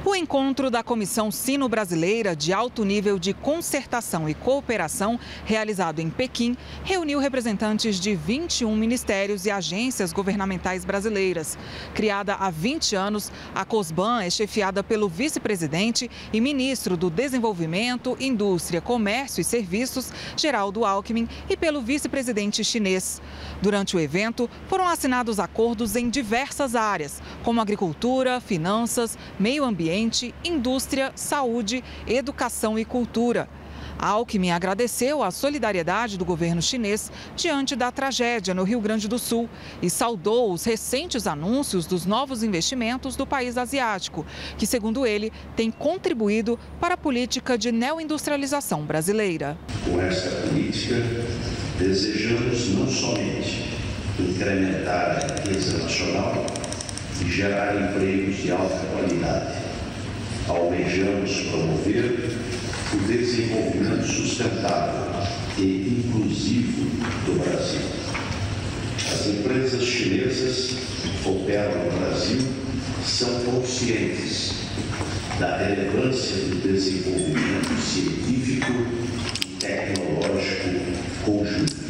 O encontro da Comissão Sino-Brasileira de Alto Nível de Concertação e Cooperação, realizado em Pequim, reuniu representantes de 21 ministérios e agências governamentais brasileiras. Criada há 20 anos, a COSBAN é chefiada pelo vice-presidente e ministro do Desenvolvimento, Indústria, Comércio e Serviços, Geraldo Alckmin, e pelo vice-presidente chinês. Durante o evento, foram assinados acordos em diversas áreas, como agricultura, finanças, meio ambiente, indústria, saúde, educação e cultura. Alckmin agradeceu a solidariedade do governo chinês diante da tragédia no Rio Grande do Sul e saudou os recentes anúncios dos novos investimentos do país asiático, que, segundo ele, tem contribuído para a política de neoindustrialização brasileira. Com esta política, desejamos não somente incrementar a riqueza nacional e gerar empregos de alta qualidade, almejamos promover o desenvolvimento sustentável e inclusivo do Brasil. As empresas chinesas que operam no Brasil são conscientes da relevância do desenvolvimento científico e tecnológico conjunto.